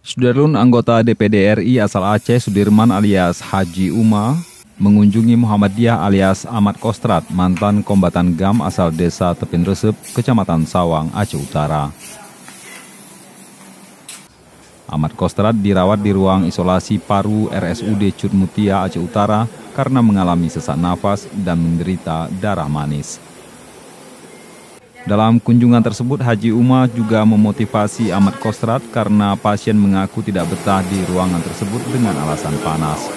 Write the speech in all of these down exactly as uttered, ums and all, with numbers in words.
Sudarlun anggota D P D R I asal Aceh Sudirman alias Haji Uma mengunjungi Muhammadiyah alias Ahmad Kostrat, mantan kombatan G A M asal desa Tepin Resep, Kecamatan Sawang, Aceh Utara. Ahmad Kostrat dirawat di ruang isolasi paru R S U D Cut Mutia, Aceh Utara karena mengalami sesak nafas dan menderita darah manis. Dalam kunjungan tersebut, Haji Uma juga memotivasi Ahmad Kostrat karena pasien mengaku tidak betah di ruangan tersebut dengan alasan panas.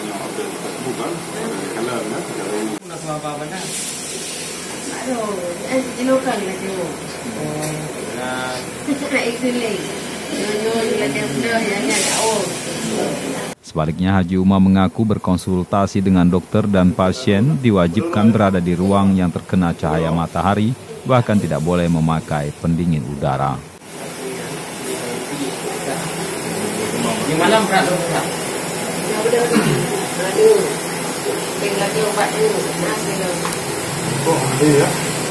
Sebaliknya, Haji Uma mengaku berkonsultasi dengan dokter dan pasien diwajibkan berada di ruang yang terkena cahaya matahari, bahkan tidak boleh memakai pendingin udara. Gimana berat dokter? Oh, iya.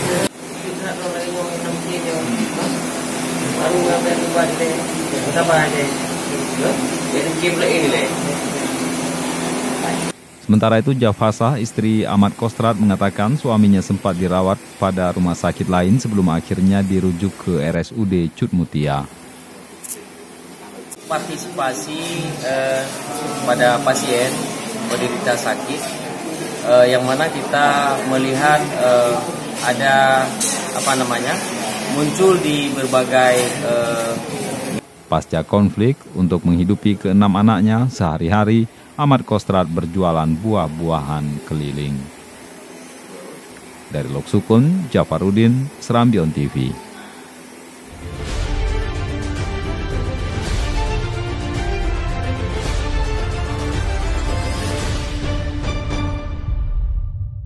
Sementara itu, Jafasah, istri Ahmad Kostrat, mengatakan suaminya sempat dirawat pada rumah sakit lain sebelum akhirnya dirujuk ke R S U D Cut Mutia. Partisipasi eh, pada pasien menderita sakit, eh, yang mana kita melihat eh, ada apa namanya muncul di berbagai eh, Pasca konflik, untuk menghidupi keenam anaknya sehari-hari, Ahmad Kostrat berjualan buah-buahan keliling. Dari Lok Sukun, Jafarudin, Serambion T V.